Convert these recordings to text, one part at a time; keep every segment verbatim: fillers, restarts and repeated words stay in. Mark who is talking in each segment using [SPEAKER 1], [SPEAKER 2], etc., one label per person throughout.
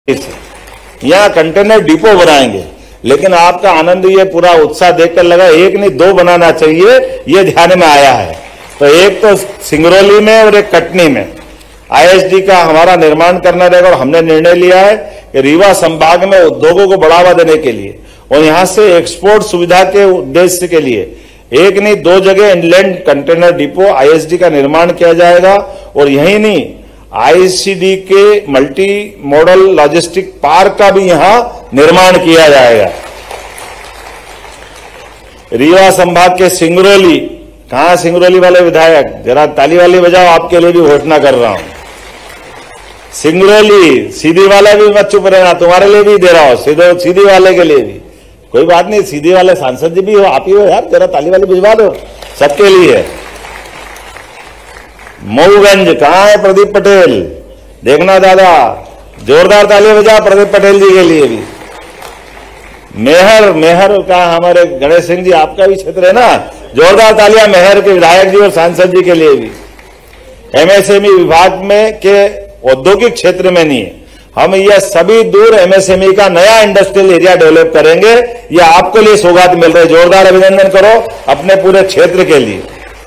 [SPEAKER 1] यहाँ container depot बनाएंगे, लेकिन आपका आनंद ये पूरा उत्साह देखकर लगा एक नहीं दो बनाना चाहिए, ये ध्यान में आया है। तो एक तो सिंगरौली में और एक कटनी में आईएसडी का हमारा निर्माण करना रहेगा। और हमने निर्णय लिया है कि रीवा संभाग में उद्योगों को बढ़ावा देने के लिए और यहां से एक्सपोर्ट सुविधा के उद्देश्य के लिए एक नहीं दो जगह इनलैंड कंटेनर डिपो आईएसडी का निर्माण किया जाएगा। और यही नहीं, आईसीडी के मल्टी मॉडल लॉजिस्टिक पार्क का भी यहां निर्माण किया जाएगा। रीवा संभाग के सिंगरौली, कहां सिंगरौली वाले विधायक, जरा ताली वाली बजाओ, आपके लिए भी घोषणा कर रहा हूं। सिंगरौली सीधी वाला भी मत चुप रहना, तुम्हारे लिए भी दे रहा हूं, सीधे सीधी वाले के लिए भी। कोई बात नहीं, सीधी वाले सांसद जी भी हो, आप ही हो यार, जरा ताली वाली भिजवा दो, सबके लिए। मऊगंज, कहां है प्रदीप पटेल, देखना दादा, जोरदार ताली बजा प्रदीप पटेल जी के लिए भी। मेहर, मेहर का हमारे गणेश सिंह जी, आपका भी क्षेत्र है ना, जोरदार तालियां मेहर के विधायक जी और सांसद जी के लिए भी। एमएसएमई विभाग में के औद्योगिक क्षेत्र में नहीं है, हम यह सभी दूर एमएसएमई का नया इंडस्ट्रियल एरिया डेवलप करेंगे। यह आपके लिए सौगात मिल रही है, जोरदार अभिनंदन करो अपने पूरे क्षेत्र के लिए।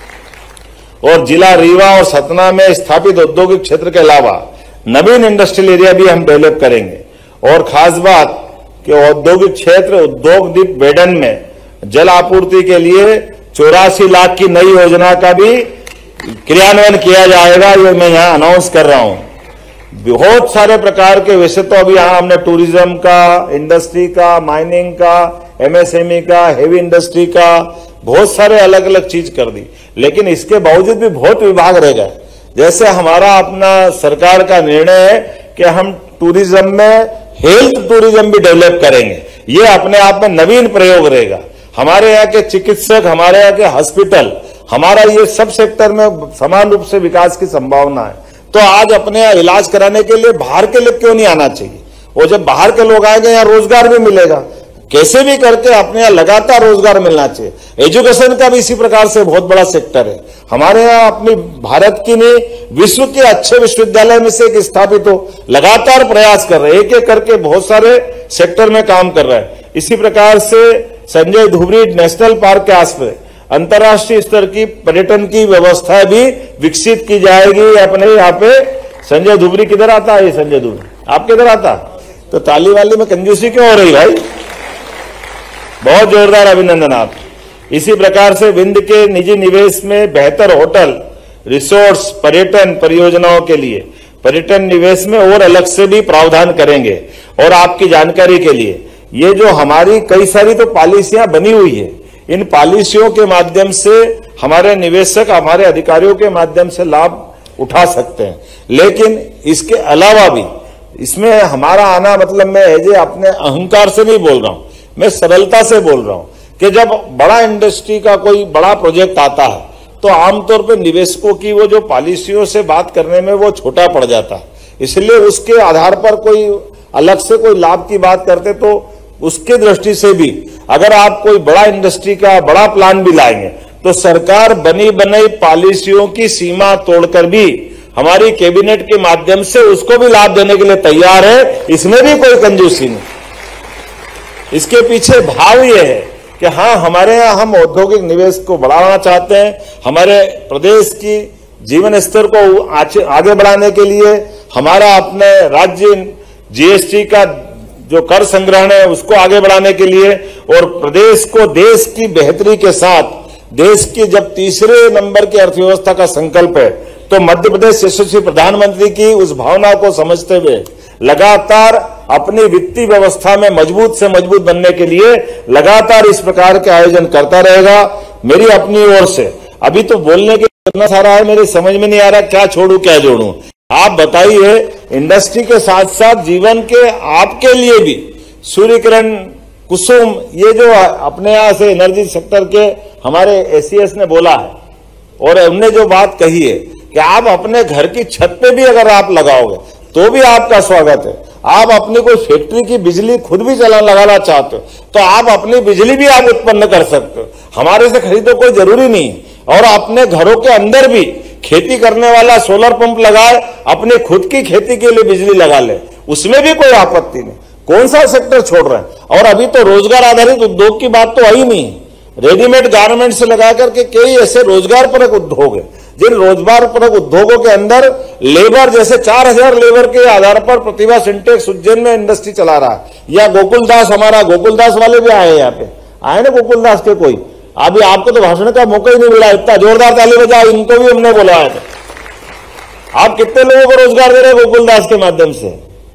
[SPEAKER 1] और जिला रीवा और सतना में स्थापित औद्योगिक क्षेत्र के अलावा नवीन इंडस्ट्रियल एरिया भी हम डेवलप करेंगे। और खास बात कि औद्योगिक क्षेत्र उद्योग द्वीप बेडन में जल आपूर्ति के लिए चौरासी लाख की नई योजना का भी क्रियान्वयन किया जाएगा, ये मैं यहां अनाउंस कर रहा हूं। बहुत सारे प्रकार के वैसे तो अभी यहां हमने टूरिज्म का, इंडस्ट्री का, माइनिंग का, एमएसएमई का, हेवी इंडस्ट्री का, बहुत सारे अलग अलग चीज कर दी, लेकिन इसके बावजूद भी बहुत विभाग रह गए। जैसे हमारा अपना सरकार का निर्णय है कि हम टूरिज्म में हेल्थ टूरिज्म भी डेवलप करेंगे, ये अपने आप में नवीन प्रयोग रहेगा। हमारे यहाँ के चिकित्सक, हमारे यहाँ के हॉस्पिटल, हमारा ये सब सेक्टर में समान रूप से विकास की संभावना है। तो आज अपने यहाँ इलाज कराने के लिए बाहर के लोग क्यों नहीं आना चाहिए, और जब बाहर के लोग आएंगे यहाँ रोजगार भी मिलेगा। कैसे भी करके अपने यहाँ लगातार रोजगार मिलना चाहिए। एजुकेशन का भी इसी प्रकार से बहुत बड़ा सेक्टर है। हमारे यहाँ अपनी भारत की नहीं, विश्व के अच्छे विश्वविद्यालय में से एक स्थापित हो, लगातार प्रयास कर रहे हैं, एक एक करके बहुत सारे सेक्टर में काम कर रहे हैं। इसी प्रकार से संजय धुबरी नेशनल पार्क के आसपास अंतर्राष्ट्रीय स्तर की पर्यटन की व्यवस्था भी विकसित की जाएगी। अपने यहाँ पे संजय धुबरी किधर आता है, संजय धुबरी आप किधर आता, तो ताली वाली में कंजूसी क्यों हो रही भाई, बहुत जोरदार अभिनंदन आप। इसी प्रकार से विंध्य के निजी निवेश में बेहतर होटल, रिसोर्ट्स, पर्यटन परियोजनाओं के लिए पर्यटन निवेश में और अलग से भी प्रावधान करेंगे। और आपकी जानकारी के लिए ये जो हमारी कई सारी तो पॉलिसियां बनी हुई है, इन पॉलिसियों के माध्यम से हमारे निवेशक, हमारे अधिकारियों के माध्यम से लाभ उठा सकते हैं। लेकिन इसके अलावा भी इसमें हमारा आना, मतलब मैं एज अपने अहंकार से नहीं बोल रहा हूं, मैं सरलता से बोल रहा हूं कि जब बड़ा इंडस्ट्री का कोई बड़ा प्रोजेक्ट आता है तो आमतौर पर निवेशकों की वो जो पॉलिसियों से बात करने में वो छोटा पड़ जाता है। इसलिए उसके आधार पर कोई अलग से कोई लाभ की बात करते तो उसके दृष्टि से भी अगर आप कोई बड़ा इंडस्ट्री का बड़ा प्लान भी लाएंगे तो सरकार बनी बनाई पॉलिसियों की सीमा तोड़कर भी हमारी कैबिनेट के माध्यम से उसको भी लाभ देने के लिए तैयार है। इसमें भी कोई कंजूसी नहीं। इसके पीछे भाव ये है कि हाँ, हमारे यहाँ हम औद्योगिक निवेश को बढ़ाना चाहते हैं। हमारे प्रदेश की जीवन स्तर को आगे बढ़ाने के लिए हमारा अपने राज्य जीएसटी का जो कर संग्रहण है उसको आगे बढ़ाने के लिए, और प्रदेश को देश की बेहतरी के साथ देश की जब तीसरे नंबर की अर्थव्यवस्था का संकल्प है तो मध्य प्रदेश यशस्वी प्रधानमंत्री की उस भावना को समझते हुए लगातार अपनी वित्तीय व्यवस्था में मजबूत से मजबूत बनने के लिए लगातार इस प्रकार के आयोजन करता रहेगा। मेरी अपनी ओर से अभी तो बोलने के इतना सारा है, मेरे समझ में नहीं आ रहा क्या छोड़ू क्या जोड़ू। आप बताइए, इंडस्ट्री के साथ साथ जीवन के आपके लिए भी सूर्य किरण कुसुम, ये जो अपने यहां से एनर्जी सेक्टर के हमारे एसीएस ने बोला है और उनने जो बात कही है कि आप अपने घर की छत पे भी अगर आप लगाओगे तो भी आपका स्वागत है। आप अपनी कोई फैक्ट्री की बिजली खुद भी चला लगाना चाहते हो तो आप अपनी बिजली भी आप उत्पन्न कर सकते हो, हमारे से खरीदो कोई जरूरी नहीं। और अपने घरों के अंदर भी खेती करने वाला सोलर पंप लगाए, अपने खुद की खेती के लिए बिजली लगा ले, उसमें भी कोई आपत्ति नहीं। कौन सा सेक्टर छोड़ रहे हैं? और अभी तो रोजगार आधारित उद्योग की बात तो आई नहीं। रेडीमेड गारमेंट से लगा करके कई ऐसे रोजगार परक उद्योग है जिन रोजगार परक उद्योगों के अंदर लेबर, जैसे चार हजार लेबर के आधार पर प्रतिभा सिंटेक्स उज्जैन में इंडस्ट्री चला रहा है, या गोकुलदास, हमारा गोकुलदास वाले भी आए यहाँ पे, आए ना गोकुलदास के कोई। अभी आपको तो भाषण का मौका ही नहीं मिला, इतना जोरदार ताली बजाओ, इनको भी हमने बुलाया था। आप कितने लोगों को रोजगार दे रहे हैं गोकुलदास के माध्यम से?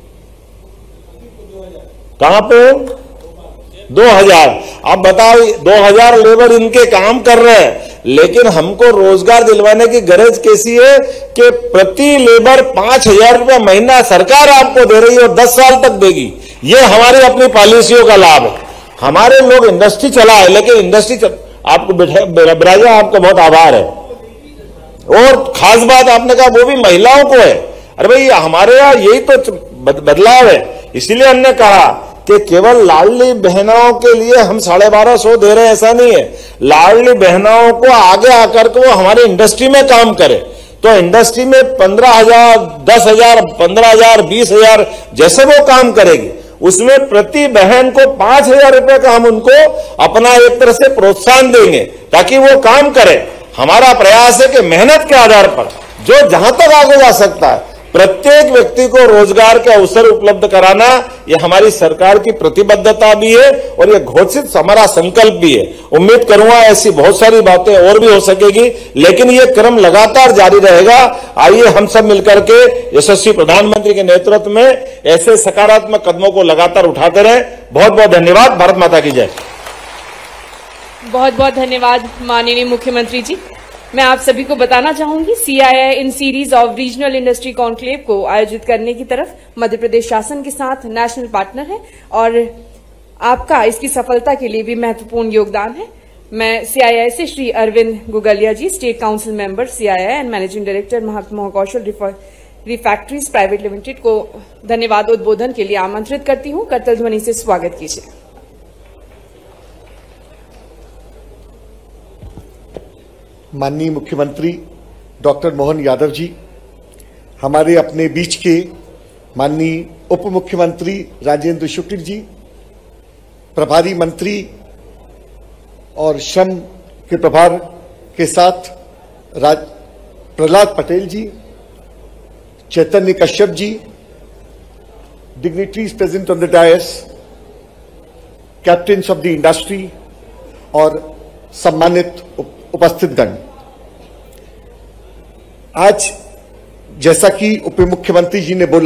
[SPEAKER 1] कहां पे? दो हजार। अब बताओ, दो हजार लेबर इनके काम कर रहे हैं, लेकिन हमको रोजगार दिलवाने की गरज कैसी है कि प्रति लेबर पांच हजार रुपया महीना सरकार आपको दे रही है और दस साल तक देगी। ये हमारी अपनी पॉलिसियों का लाभ है। हमारे लोग इंडस्ट्री चलाए, लेकिन इंडस्ट्री चल... आपको बिराजा, आपका बहुत आभार है। और खास बात आपने कहा वो भी महिलाओं को है। अरे भाई, हमारे यहां यही तो बदलाव है। इसीलिए हमने कहा कि केवल लाडली बहनों के लिए हम साढ़े बारह सौ दे रहे हैं, ऐसा नहीं है। लाडली बहनों को आगे आकर के वो हमारी इंडस्ट्री में काम करे, तो इंडस्ट्री में पंद्रह हजार, दस हजार, पंद्रह हजार, बीस हजार जैसे वो काम करेगी, उसमें प्रति बहन को पांच हजार रुपए का हम उनको अपना एक तरह से प्रोत्साहन देंगे ताकि वो काम करे। हमारा प्रयास है कि मेहनत के आधार पर जो जहां तक आगे जा सकता है, प्रत्येक व्यक्ति को रोजगार के अवसर उपलब्ध कराना, यह हमारी सरकार की प्रतिबद्धता भी है और यह घोषित हमारा संकल्प भी है। उम्मीद करूंगा ऐसी बहुत सारी बातें और भी हो सकेगी, लेकिन यह क्रम लगातार जारी रहेगा। आइए हम सब मिलकर के यशस्वी प्रधानमंत्री के नेतृत्व में ऐसे सकारात्मक कदमों को लगातार उठाते रहें। बहुत बहुत धन्यवाद। भारत माता की जय।
[SPEAKER 2] बहुत बहुत धन्यवाद माननीय मुख्यमंत्री जी। मैं आप सभी को बताना चाहूंगी, CII in series of regional industry conclave को आयोजित करने की तरफ मध्य प्रदेश शासन के साथ नेशनल पार्टनर है और आपका इसकी सफलता के लिए भी महत्वपूर्ण योगदान है। मैं सीआईआई से Shri Arvind Gugalia ji, state council member CII and managing director Mahatma Kaushal refractories private limited को धन्यवाद उद्बोधन के लिए आमंत्रित करती हूं। करतल ध्वनि से स्वागत कीजिए।
[SPEAKER 3] माननीय मुख्यमंत्री डॉक्टर मोहन यादव जी, हमारे अपने बीच के माननीय उप मुख्यमंत्री राजेंद्र शुक्ल जी, प्रभारी मंत्री और श्रम के प्रभार के साथ Raj Prahlad Patel ji, Chaitanya Kashyap ji, dignitaries present on the dais, captains of the industry और सम्मानित उपस्थित गण। आज जैसा कि उप मुख्यमंत्री जी ने बोला,